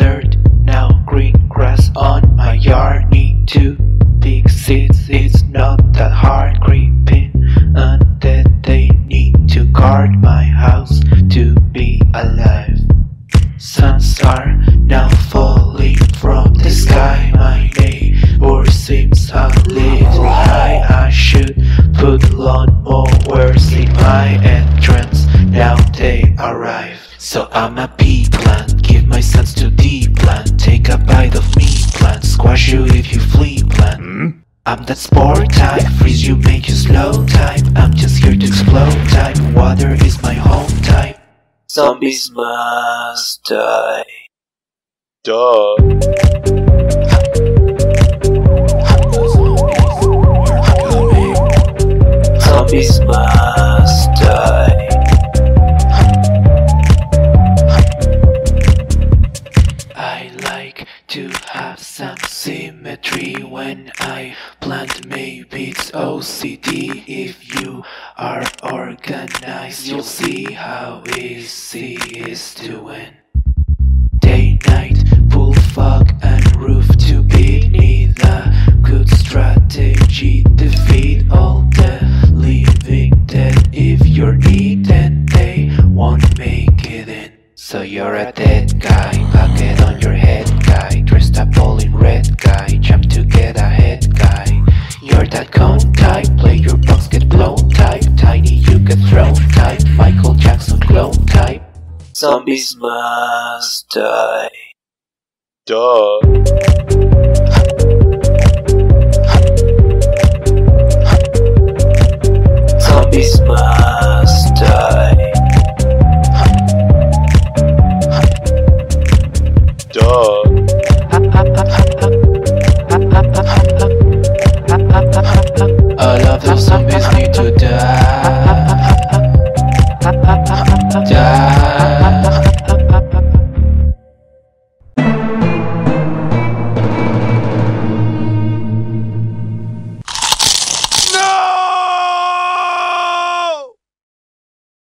dirt, now green grass on my yard. Need to dig seeds, it's not that hard. Creeping undead, they need to guard my house to be alive. Suns are now falling from the sky. My neighbor seems a little high. I should put lawn mowers in my entrance. Now they arrive. So I'm a pea plant, give my sons to D plant. Take a bite of me plant, squash you if you flee plant. I'm that spore type, freeze you, make you slow type. I'm just here to explode type, water is my home type. Zombies must die. Duh. Zombies must die. I like to have some symmetry when I plant. Maybe it's OCD. If you are organized, you'll see how easy it is to win. Day, night, pool, fog, and roof to beat. Need a good strategy. Defeat all the living dead. If you're needed, they won't make it in. So you're a dead guy, bucket on your head guy, dressed up all in red guy, jump to get ahead guy. You're that cone type, play your box, get blown type, tiny you get thrown type, Michael Jackson clone type. Zombies must die. Duh.